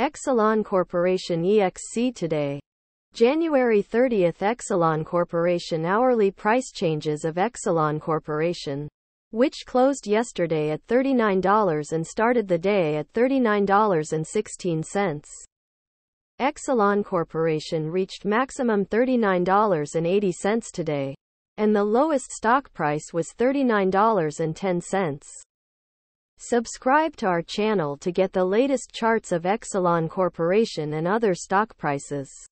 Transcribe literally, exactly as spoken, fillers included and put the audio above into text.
Exelon Corporation E X C today. January thirtieth. Exelon Corporation hourly price changes of Exelon Corporation, which closed yesterday at thirty-nine dollars and started the day at thirty-nine dollars and sixteen cents. Exelon Corporation reached maximum thirty-nine dollars and eighty cents today, and the lowest stock price was thirty-nine dollars and ten cents. Subscribe to our channel to get the latest charts of Exelon Corporation and other stock prices.